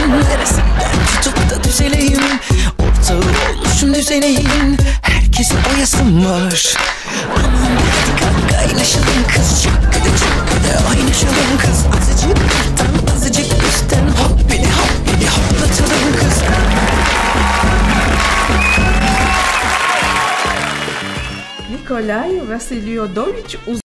Neresinden tutup da düzeleyim? Ortağı olmuşum düzeneyin. Herkesin oyasım var. Aman hadi kalk kaynaşalım kız. Çakkıda oynaşalım kız. Azıcık alttan azıcık üstten. Hoppidi hoppidi hoplatalım kız. Nikolay Vasilyodovich